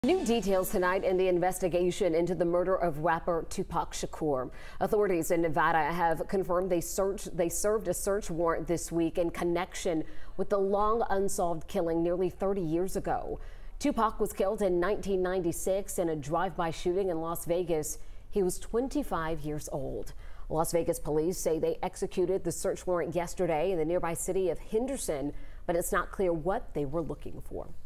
New details tonight in the investigation into the murder of rapper Tupac Shakur. Authorities in Nevada have confirmed they served a search warrant this week in connection with the long unsolved killing nearly 30 years ago. Tupac was killed in 1996 in a drive-by shooting in Las Vegas. He was 25 years old. Las Vegas police say they executed the search warrant yesterday in the nearby city of Henderson, but it's not clear what they were looking for.